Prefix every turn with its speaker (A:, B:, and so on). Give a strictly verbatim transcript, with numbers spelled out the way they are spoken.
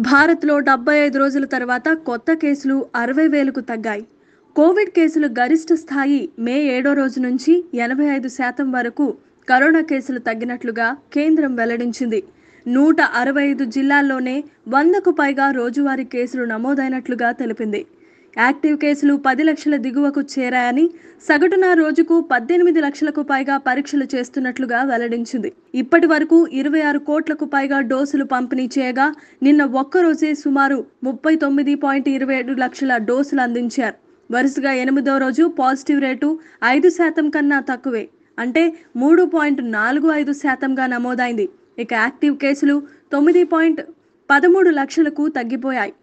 A: భారత్లో డెబ్బై ఐదు రోజుల తర్వాత కొత్త కేసులు అరవై వేలకు తగ్గాయి. కోవిడ్ కేసులు గరిష్ట స్థాయి మే ఏడో రోజు నుంచి ఎనభై ఐదు శాతం వరకు కరోనా కేసులు తగ్గినట్లుగా కేంద్రం వెల్లడించింది. నూట అరవై ఐదు జిల్లాల్లోనే వందకు పైగా రోజువారీ కేసులు నమోదైనట్లుగా తెలిపింది. యాక్టివ్ కేసులు పది లక్షల దిగువకు చేరాయని, సగటున రోజుకు పద్దెనిమిది లక్షలకు పైగా పరీక్షలు చేస్తున్నట్లుగా వెల్లడించింది. ఇప్పటి వరకు ఇరవై ఆరు కోట్లకు పైగా డోసులు పంపిణీ చేయగా నిన్న ఒక్కరోజే సుమారు ముప్పై తొమ్మిది పాయింట్ ఇరవై ఏడు లక్షల డోసులు అందించారు. వరుసగా ఎనిమిదో రోజు పాజిటివ్ రేటు ఐదు శాతం కన్నా తక్కువే, అంటే మూడు పాయింట్ నాలుగు ఐదు శాతంగా నమోదైంది. ఇక యాక్టివ్ కేసులు తొమ్మిది పాయింట్ పదమూడు లక్షలకు తగ్గిపోయాయి.